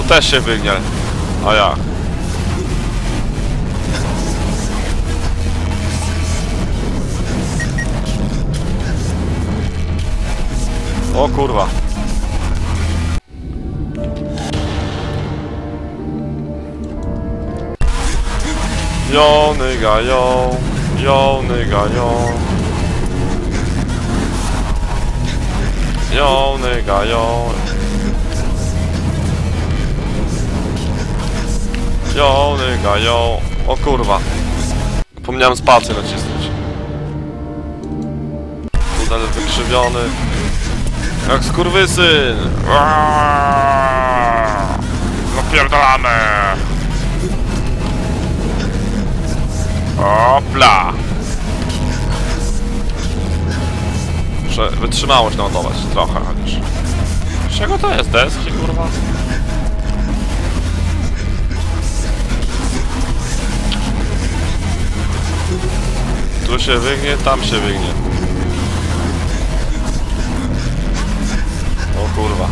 Tu też się wygnie. A ja. O kurwa. Yo nigga yo. Yo nigga yo. Yo nigga yo. Yo nigga yo. O kurwa. Zapomniałem spację nacisnąć. Tunel wykrzywiony. Jak skurwysyn! Napierdalamy! Opla! Muszę wytrzymałość naładować trochę chociaż. Z czego to jest? Deski, kurwa? Tu się wygnie, tam się wygnie. O kurwa.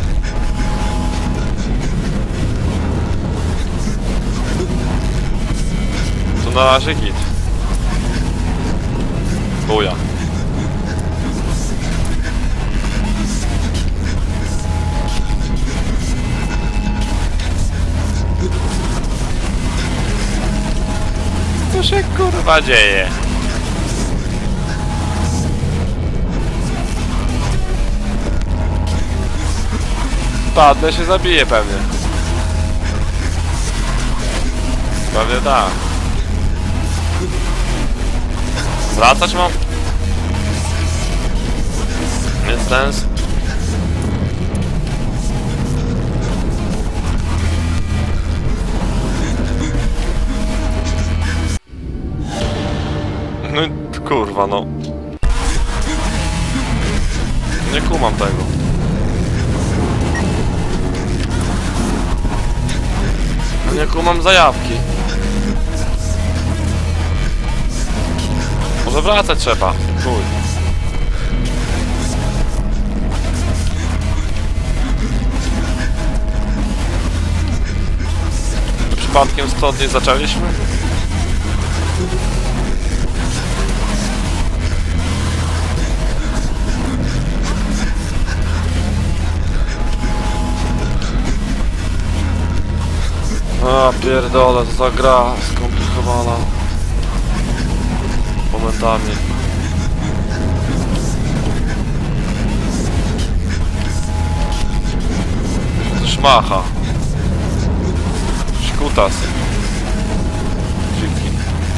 To na razie git. Chuja. Co się kurwa dzieje? Padnę, się zabije pewnie. Pewnie tak. Wracać mam? Jest sens. No kurwa no. Nie kumam tego. Nie kumam zajawki. Może wracać trzeba. Chuj. Przypadkiem stąd nie zaczęliśmy? A pierdolę, to ta gra skomplikowana momentami. Szmacha. Szkutas. Dziki.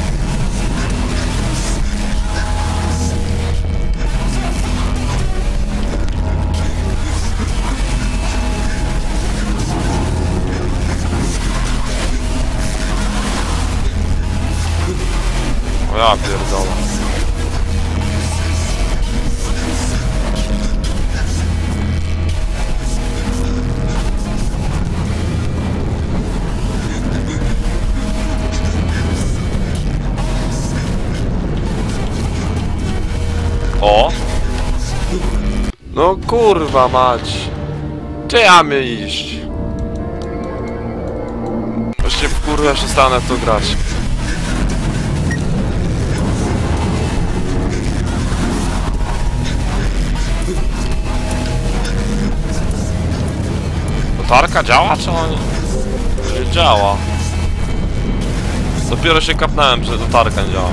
O ja pierdolę. O! No kurwa mać! Gdzie mamy iść? Właśnie w kurwa przestanę w to grać. Latarka działa, czy on... Nie działa. Dopiero się kapnąłem, że latarka nie działa.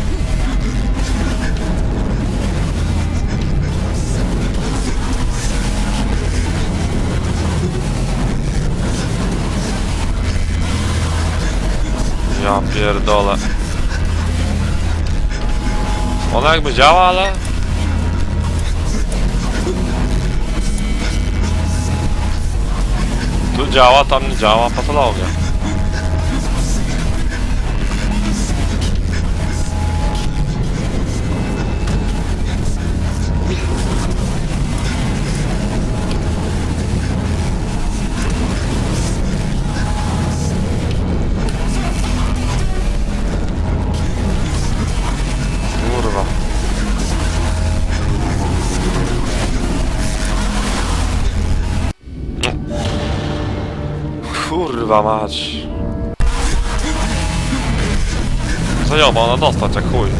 Ja pierdolę. Ona jakby działa, ale... Tu działa, tam nie działa, patologia. Kurwa. Kurwa mać. Zajoma, ona dostać jak chuj.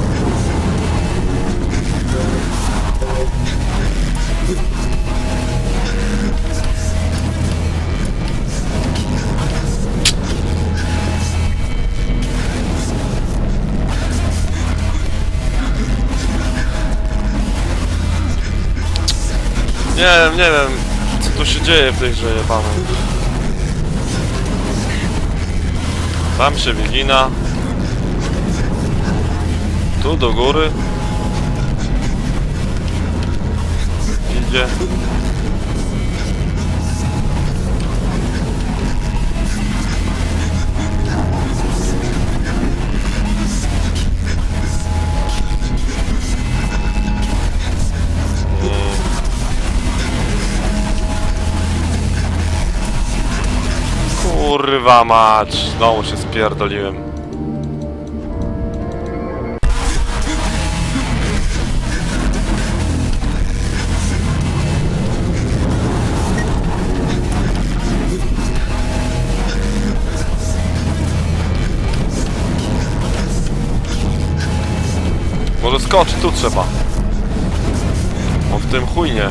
Nie wiem, co tu się dzieje w tej grze jebanej. Tam się wygina. Tu do góry. Idzie. Kurwa mać, znowu się spierdoliłem. Może skoczy, tu trzeba. On w tym chuj nie.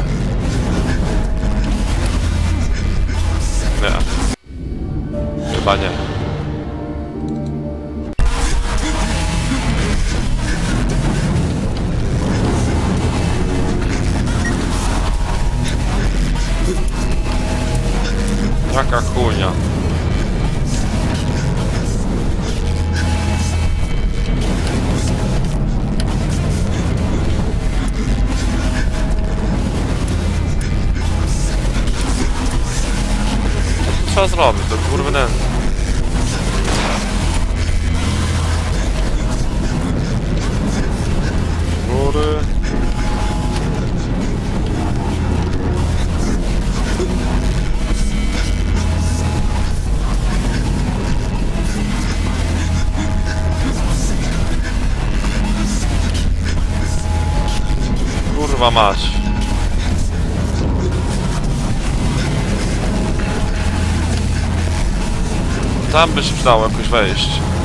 Nie. Chyba nie. Jaka chujnia. Co trzeba zrobić? To kurwy nędzy. Góry. Kurwa mać. Tam by się przydało jakoś wejść.